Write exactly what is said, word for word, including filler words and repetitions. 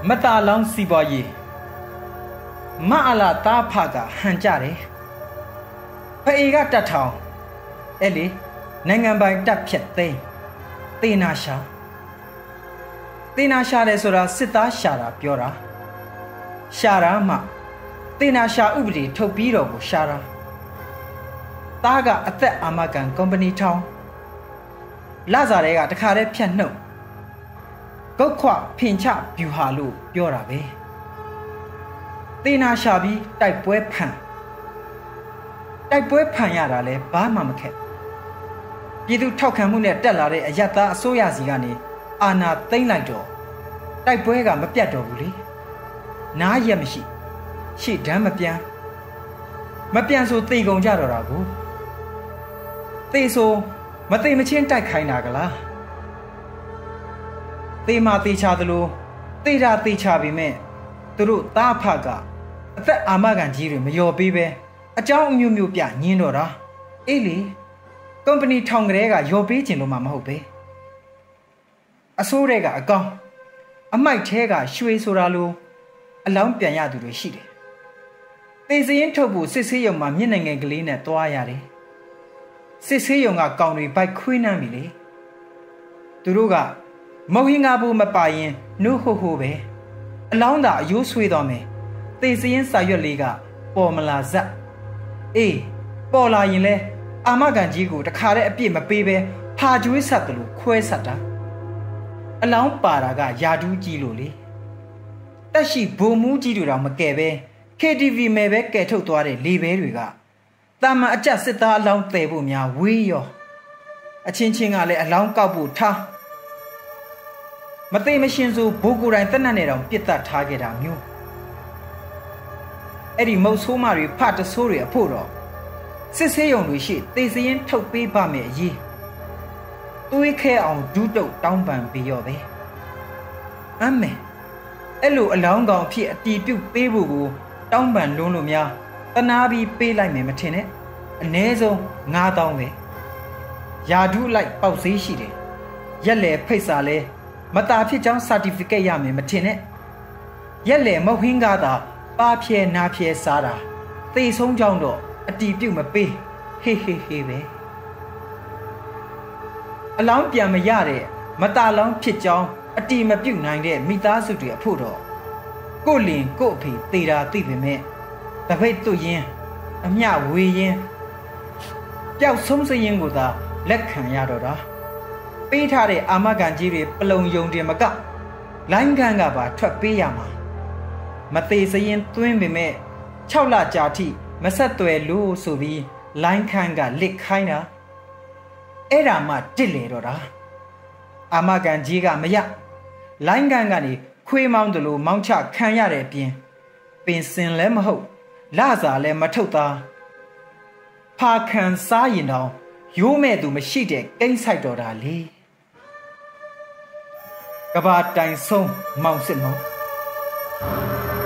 ตาลองสีบอยีมาอาลาตาผากะหันจ่าเลยพระเอกตัดทองเอลิในงานใบตัดเพียดเตเตนาชาเตนาชาเดสุราสิตาชาราเปียวราชารามาเตนาชาอุบดีทุบปีโรบุชาราตากะอัตอามากันคอมพานีทองลาซาเรกะตะคาเรเพียนโนก็ขวาเพียงชาบิวฮาลูเปียวราเบเตนาชาบีไต่ป่วยพันไต่ป่วยพันยาราเลบ้ามามะแค่ပြည်သူထောက်ခံမှုနဲ့တက်လာတဲ့အယက်သားအစိုးရစီကနေအာဏာသိမ်းလိုက်တော့တိုက်ပွဲကမပြတ်တော့ဘူးလေနားရက်မရှိရှေ့တန်းမပြန်မပြန်ဆိုတေကုန်ကြတော့တာကိုတေဆိုမတေမချင်းတိုက်ခိုင်းတာကလားတေမာတေချသလိုတေတာတေချပြီမဲ့သူတို့သားဖကအသက်အာမခံကြီးတွေမလျော်ပေးပဲအကြောင်းအမျိုးမျိုးပြညင်းတော့တာအေးလေကုမ္ပဏီထောင်ကလေးကရော်ပေးခြင်းလို့မှမဟုတ်ပဲအစိုးရကအကောင်အမိုက်ထဲကရွှေဆိုတာလိုအလောင်းပြန်ရသူတွေရှိတယ်သေစရင်ထုတ်ဖို့စစ်ဆေးရုံမှာမျက်နှာငယ်ကလေးနဲ့တွားရတယ်စစ်ဆေးရုံကကောင်တွေဘိုက်ခွေးနှမ်းပြီလေသူတို့ကမုံဟင်းငါဘူးမပါရင်နှုတ်ဟုတ်ဟုတ်ပဲအလောင်းသာအယိုးဆွေးတော်မယ်သေစရင်စာရွက်လေးကပေါ်မလာဇက်အေးပေါ်လာရင်လဲအာမခံကြီးကိုတခါတည်းအပြည့်မပေးပဲဖာကျွေးဆက်တယ်လို့ခွဲဆက်တာအလောင်းပါတာကယာဒူးကြီးလို့လေတက်ရှိဘုံမူးကြီးတွေတော့မကဲပဲ K T V မဲပဲကဲထုတ်သွားတဲ့လေဘဲတွေကတာမန်အကြစစ်သားအလောင်းတဲဖို့များဝေးရောအချင်းချင်းကလည်းအလောင်းကောက်ဖို့ထားမသိမရှင်ဆိုဘိုးကိုယ်တိုင်တက်နတ်နေတော့ပြစ်တက်ထားခဲ့တာမျိုးအဲ့ဒီမုတ်ဆိုးမတွေဖတ်တဆိုးတွေအဖို့တော့စစ်ဆေးရုံတွေရှိသေစရင်ထုတ်ပေးပါမယ်အရေးတွေးခဲအောင်ဒူးတုတ်တောင်းပန်ပြီးရောပဲအမေအဲ့လိုအလောင်းကောင်ဖြစ်အတီးပြုတ်ပေးဖို့ကိုတောင်းပန်လွန်းလို့များတနာပြီးပေးလိုက်မယ်မထင်နဲ့အ ਨੇ ဆုံးငါးသောင်းပဲယာဒူးလိုက်ပေါက်ဈေးရှိတယ်ရက်လေဖိတ်စာလဲမตาဖြစ်ကြောင်း certificate ရမယ်မထင်နဲ့ရက်လေမဟုတ်ဟင်းကားသာပါဖြဲနာဖြဲစားတာသေဆုံးကြောင်းတော့အတီးပြုတ်မပေးဟေးဟေးဟေးပဲအလောင်းပြန်မရတဲ့မตาလောင်းဖြစ်ကြောင်းအတီးမပြုတ်နိုင်တဲ့မိသားစုတွေအဖို့တော့ကိုလင်ကိုအဖေသေတာသိပေမဲ့တပိတ်တွရင်အမျှဝေရင်ပျောက်ဆုံးစရင်ကိုသာလက်ခံရတော့တာပေးထားတဲ့အာမခံကြီးတွေပလုံယုံတင်မကလိုင်းကန်ကပါထွက်ပေးရမှာမသေးစရင်သွင်းပေမဲ့၆လကြာထိမဆက်သွယ်လို့ဆိုပြီးလိုင်းခန်းကလစ်ခိုင်းတာအဲ့ဒါမှတစ်လေတော့တာအာမကန်ကြီးကမရလိုင်းကန်ကနေခွေးမောင်းတယ်လို့မောင်းချခံရတဲ့အပြင်ပင်စင်လည်းမဟုတ်လစာလည်းမထုတ်သားဖာခံစားရင်တော့ရိုးမဲ့သူမရှိတဲ့ကိန်းဆိုင်တော်တာလေကဘာတိုင်ဆုံးမောင်စစ်မောင်